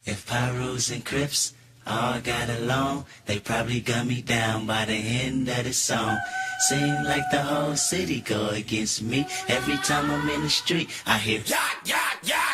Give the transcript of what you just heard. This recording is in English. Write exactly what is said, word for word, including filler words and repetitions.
If Pyrus and Crips all got along, they probably gun me down by the end of the song. Seem like the whole city go against me. Every time I'm in the street, I hear, yeah, yeah, yeah.